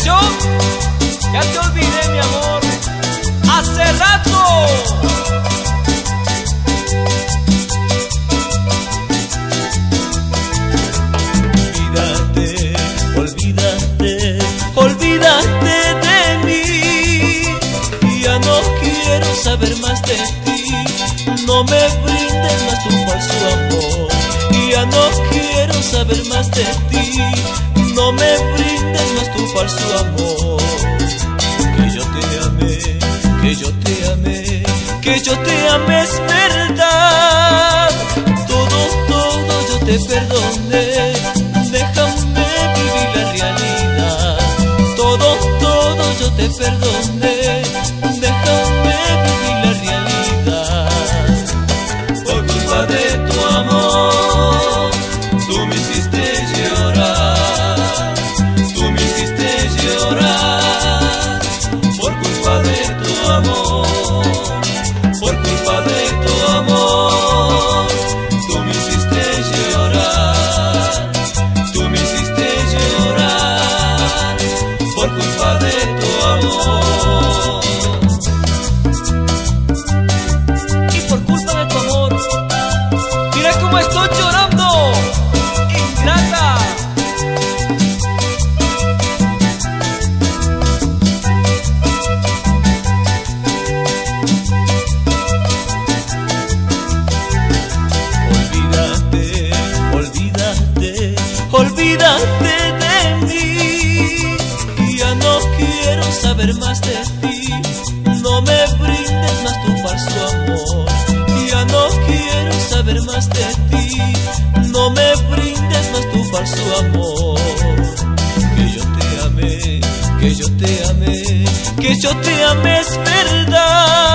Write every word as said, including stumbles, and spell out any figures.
que yo ya te olvidé, mi amor, hace rato. Olvídate, olvídate, olvídate de mí. Ya no quiero saber más de ti. No me brindes más tu falso amor. Ya no quiero saber más de ti. No me brindes más tu falso amor. Que yo te amé, que yo te amé, que yo te amé es verdad. Todo, todo yo te perdoné. Déjame vivir la realidad. Todo, todo yo te perdoné. Déjame vivir la realidad. Por culpa de tu amor, tú me hiciste llorar. Tú me hiciste llorar. Por culpa de tu amor, por culpa de tu amor, tú me hiciste llorar. Tú me hiciste llorar. Por culpa de tu amor. Y por culpa de tu amor, mira cómo estoy llorando, ingrata. Olvídate, olvídate, olvídate de mí. Ya no quiero saber más de ti. No me brindes más tu falso amor. Ya no quiero saber más de ti. No me brindes más tu falso amor. Que yo te amé, que yo te amé, que yo te amé es verdad.